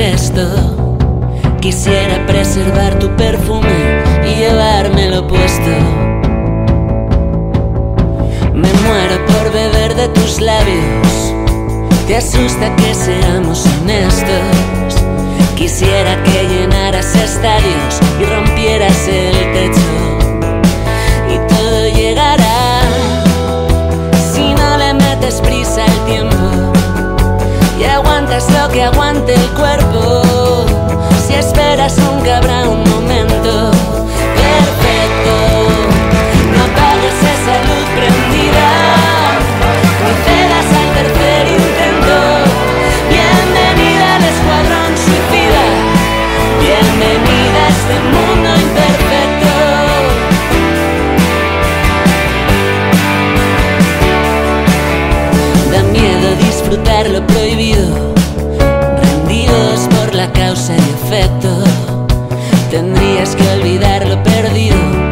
gesto. Quisiera preservar tu perfume y llevármelo puesto. Me muero por beber de tus labios. Te asusta que seamos honestos. Quisiera que llenaras estadios y rompieras el techo. Y todo llegará si no le metes prisa al tiempo y aguantas lo que aguante el cuerpo. Si esperas nunca habrá un momento perfecto. No apagues esa luz prendida, ni cedas al tercer intento. Bienvenida al escuadrón suicida, bienvenida a este mundo imperfecto. Da miedo disfrutar lo prohibido, rendidos por la causa y efecto. Tendrías que olvidar lo perdido